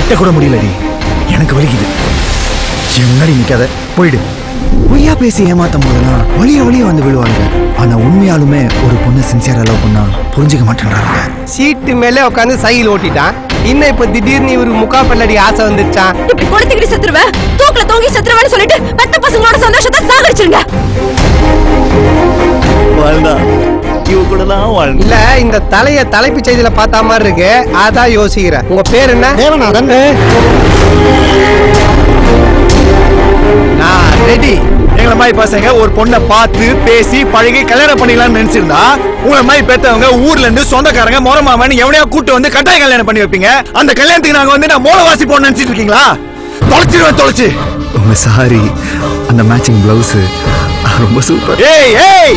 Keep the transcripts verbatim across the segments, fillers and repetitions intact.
கிட்ட கூட முடியலடி. எனக்கு வலிக்குது. என் முன்னாடி நிக்காத, போயிடு. பொய்யா பேசி ஏமாத்தும் போதெல்லாம் வழிய வழிய வந்து விழுவாங்க. ஆனா உண்மையாலுமே ஒரு பொண்ணு சின்சியரா லவ் பண்ணா புரிஞ்சுக்க மாட்டேன்றாங்க. சீட்டு மேலே உட்காந்து சைக்கிள் ஓட்டிட்டான். இன்னும் இப்ப திடீர்னு இவருக்கு முக்கா பல்லடி ஆசை வந்துருச்சான். இப்படி கொளுத்திக்கிட்டு செத்துருவேன், தூக்குல தொங்கி செத்துருவேன்னு சொல்லிட்டு பெத்த பசங்களோட சந்தோஷத்தை சாகடிச்சிருங்க. இல்ல இந்த தலைய தலைப்பு செய்தியில பார்த்தா மாதிரி இருக்கு, அதான் யோசிக்கிறேன். உங்க பேர் என்ன? தேவநாதன். நான் ரெடி. எங்களை மாதிரி பசங்க ஒரு பொண்ணை பார்த்து பேசி பழகி கல்யாணம் பண்ணிக்கலாம்னு நினைச்சிருந்தா, உங்களை மாதிரி பெத்தவங்க ஊர்ல இருந்து சொந்தக்காரங்க மொர மாமன் எவனையா கூட்டு வந்து கட்டாய கல்யாணம் பண்ணி வைப்பீங்க. அந்த கல்யாணத்துக்கு நாங்க வந்து நான் மூலவாசி போன நினைச்சிட்டு இருக்கீங்களா? தொலைச்சிருவேன் தொலைச்சு. உங்க சாரி, அந்த மேட்சிங் பிளவுஸ் ரொம்ப சூப்பர். ஏய் ஏய்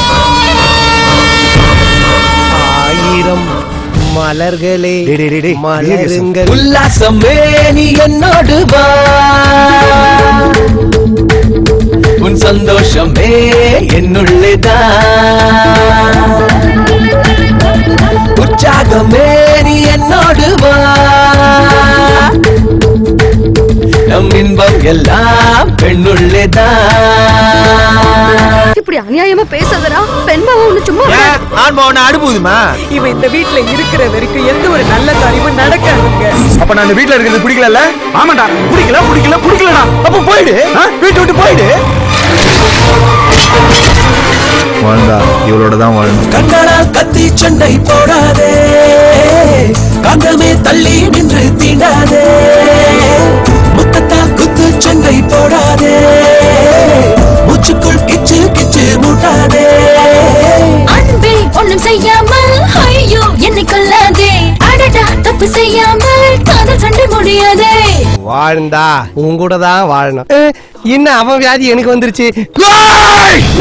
ஆயிரம் மலர்களே மலருங்கள். உல்லாசமே நீ என்னோடு வா, உன் சந்தோஷமே என்னுள்ளேதான், உற்சாகமே நீ என்னோடு வா, நம் இன்பம் எல்லாம் பெண்ணுள்ளேதான். இப்படி அநியாயமா பேசாதடா. பெண்பாவம் ஒண்ணு சும்மா ஆண்பாவன அனுப்புதுமா. இவன் இந்த வீட்டுல இருக்கிற வரைக்கும் எந்த ஒரு நல்ல காரியமும் நடக்காதுங்க. அப்ப நான் இந்த வீட்டுல இருக்கிறது பிடிக்கல. ஆமாண்டா, பிடிக்கல பிடிக்கல பிடிக்கலடா. அப்ப போயிடு, வீட்டு விட்டு போயிடு. வாழ்ந்தா இவளோட தான் வாழணும். கண்ணாடா கத்தி சண்டை போடாதே, காந்தமே தள்ளி நின்று தீண்டாதே, முத்தத்தா குத்து சண்டை போடாதே, மூச்சுக்குள் கிச்சு கிச்சு மூட்டாதே. அன்பே ஒண்ணும் செய்யாமல் ஐயோ என்னை கொல்லாதே, அடடா தப்பு செய்யாமல் காதல் சண்டை முடியாதே. வாழ்ந்தா உன் கூட தான் வாழணும். இன்னும் அவன் வியாதி எனக்கு வந்துருச்சு.